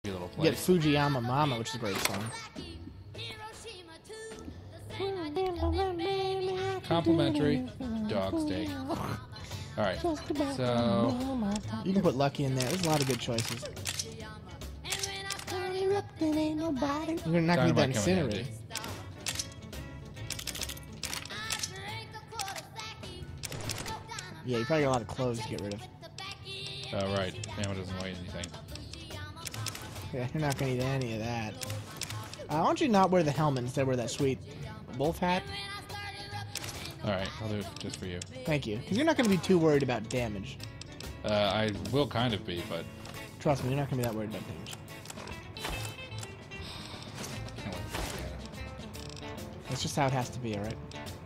little You get place. Fujiyama Mama, which is a great song. Complimentary dog steak. Alright, so... You can put Lucky in there. There's a lot of good choices. You're not going to be that Dynamite coming in incinerated. handy. Yeah, you probably got a lot of clothes to get rid of. Oh, right. Ammo doesn't weigh anything. Yeah, you're not going to need any of that. Why don't you not wear the helmet instead wear that sweet wolf hat? Alright, I'll do it just for you. Thank you. Because you're not going to be too worried about damage. I will kind of be, but... Trust me, you're not going to be that worried about damage. Can't wait to get it. That's just how it has to be, alright?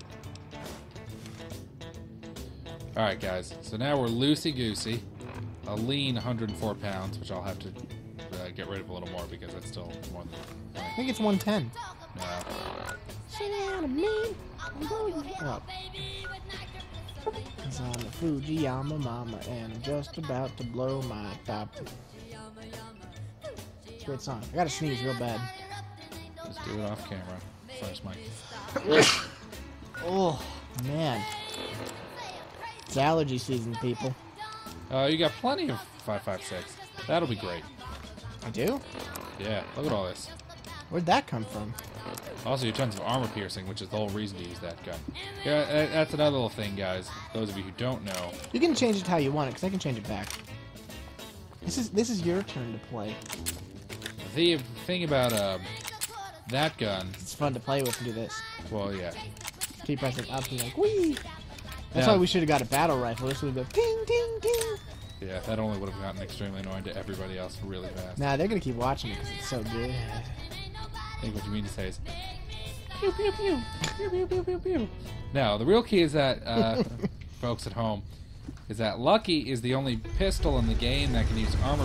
Alright, guys. So now we're loosey-goosey. A lean 104 pounds, which I'll have to get rid of a little more because that's still more than... I think it's 110. No. Oh. Cause I'm a Fujiyama Mama and I'm just about to blow my top. It's a great song. I gotta sneeze real bad. Just do it off camera. Flash mic. Oh, man. It's allergy season, people. You got plenty of 5.56. That'll be great. I do? Yeah, look at all this. Where'd that come from? Also, you have tons of armor piercing, which is the whole reason to use that gun. Yeah, that's another little thing, guys. Those of you who don't know. You can change it how you want it, because I can change it back. This is your turn to play. The thing about that gun, It's fun to play with and do this. well, yeah. Keep pressing up and like, whee! That's Now- why we should have got a battle rifle. This would go ting, ting, ting. Yeah, that only would have gotten extremely annoying to everybody else really fast. Nah, they're gonna keep watching it because it's so good. I think what you mean to say is pew pew pew pew pew pew pew pew. Now the real key is that folks at home is that Lucky is the only pistol in the game that can use armor.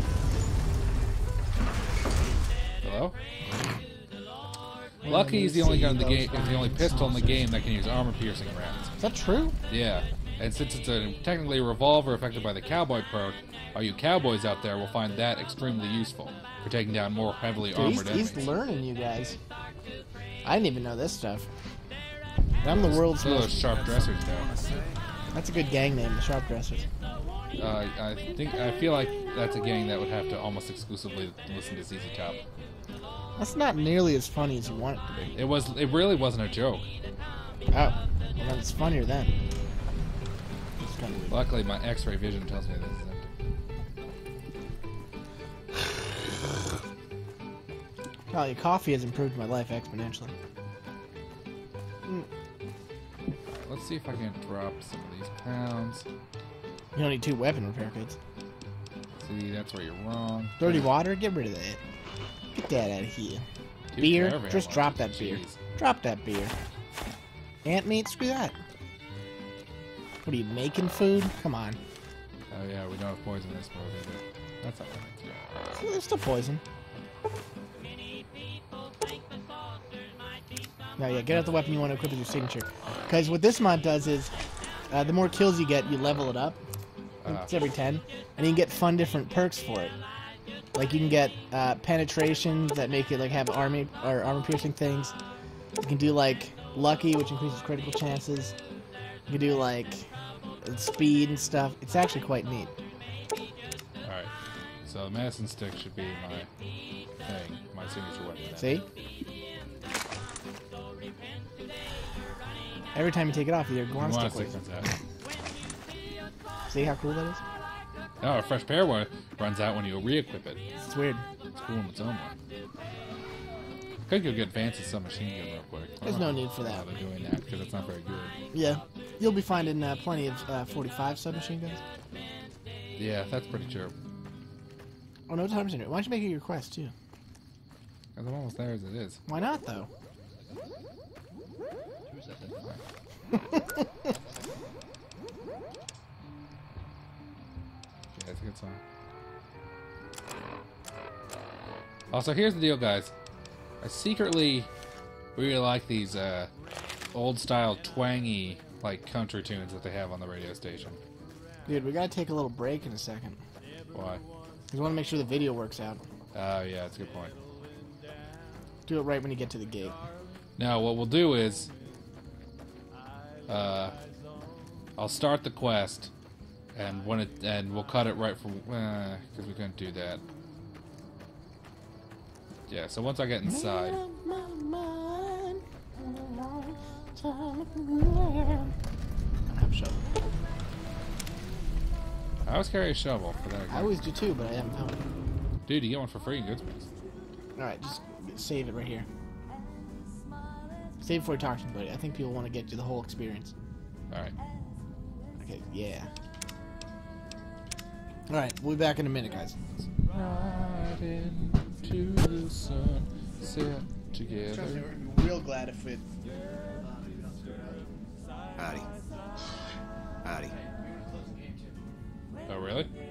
Hello? Lucky is the only gun in the game. Is the only pistol in the game that can use armor piercing rounds. Is that true? Yeah, and since it's technically a revolver affected by the cowboy perk, all you cowboys out there will find that extremely useful for taking down more heavily Dude, armored he's enemies. learning, you guys. I didn't even know this stuff. I'm the world's So those most... sharp dressers know. That's a good gang name, the Sharp Dressers. I feel like that's a gang that would have to almost exclusively listen to ZZ Top. That's not nearly as funny as you want it to be. It really wasn't a joke. Oh, well then it's funnier then. It's kind of weird. Luckily, my X-ray vision tells me this is empty. Oh, your coffee has improved my life exponentially. Let's see if I can drop some of these pounds. You don't need 2 weapon repair kits. See, that's where you're wrong. Dirty water? Get rid of that. Get that out of here. Two Beer? caravan Just ones. drop that beer. Jeez. Drop that beer. Ant meat? Screw that. What are you, making food? Come on. Oh yeah, we don't have poison in this movie, but that's not right. See, there's still poison. No, yeah, get out the weapon you want to equip with your signature. Because what this mod does is, the more kills you get, you level it up. It's every 10. And you can get fun different perks for it. Like you can get penetration that make it like have armor piercing things. You can do like lucky, which increases critical chances. You can do like speed and stuff. It's actually quite neat. Alright, so the medicine stick should be my thing, my signature weapon. Then. See? Every time you take it off, your You guan want stick to with. stick ones out. See how cool that is? Oh, a fresh pair one runs out when you re-equip it. It's weird. It's cool in its own way. Could go get fancy submachine gun real quick. There's no need for that. They're doing that because it's not very good. Yeah. You'll be finding plenty of 45 submachine guns. Yeah, that's pretty true. Oh, no time to. Why don't you make it your quest, too? Because I'm almost there as it is. Why not, though? Yeah, it's a good song. Also, here's the deal, guys. I secretly really like these old-style, twangy, like country tunes that they have on the radio station. Dude, we gotta take a little break in a second. Why? We want to make sure the video works out. Oh, yeah, that's a good point. Do it right when you get to the gate. Now, what we'll do is... I'll start the quest, and we'll cut it right from... because we couldn't do that. Yeah, so once I get inside... I don't have a shovel. I always carry a shovel for that. I always do too, but I haven't found one. Dude, you get one for free in Goodspace. Alright, just save it right here. Save it before you talk to anybody. I think people want to get you the whole experience. Alright. Okay, yeah. Alright, we'll be back in a minute, guys. Right into the sun, set together. We'd be real glad if it... Howdy. Howdy. Oh, really?